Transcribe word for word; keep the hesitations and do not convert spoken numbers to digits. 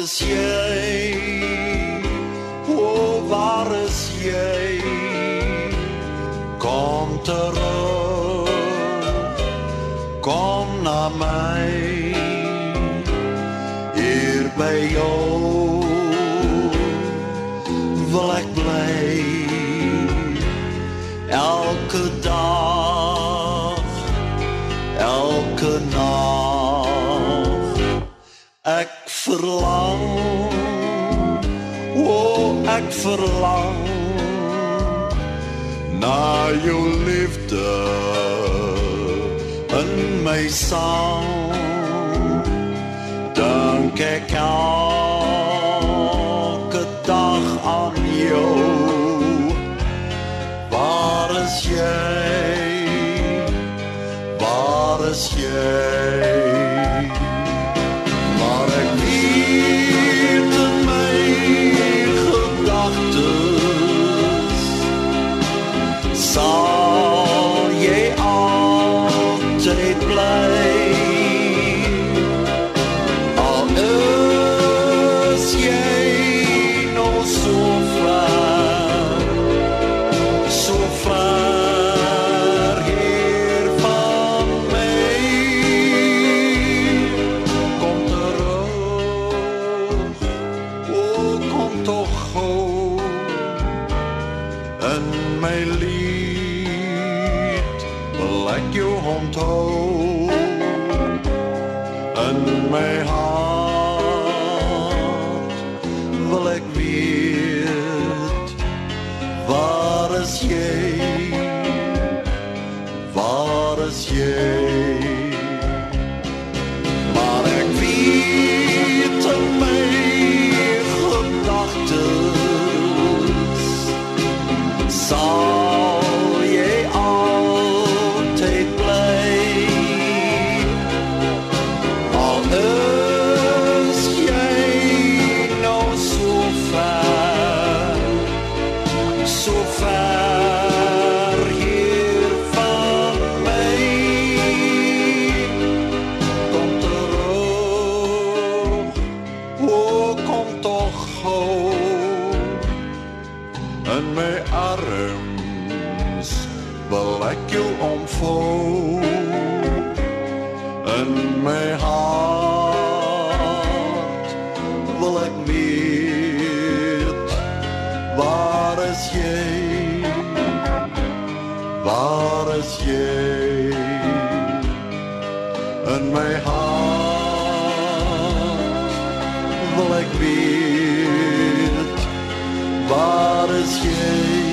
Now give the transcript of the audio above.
is jy? O, waar is jy? Kom terug, kom na my, hier by jou wil ek bly, elke dag, elke nacht, ek verlang, o, ek verlang, na jou liefde in my sang, dank ek elke dag aan jou. Waar is jy? Waar is jy? Maar ek weet in my gedagtes sal jy altyd bly. Al is jy nog so ver, so ver hier van my, kom terug, o, kom toch gauw in my lied, wil ek jou onthou, in my hart wil ek weet, waar is jy, waar is jy? Maar ek weet in my gedagtes sal jy altyd bly. Al is jy nou so ver, so ver hier van my, kom terug, o, kom toch gauw in my arms, wil ek jou omvou, in my hart wil ek weet, waar is jy, waar is jy? In my hart wil ek weet, waar is jy?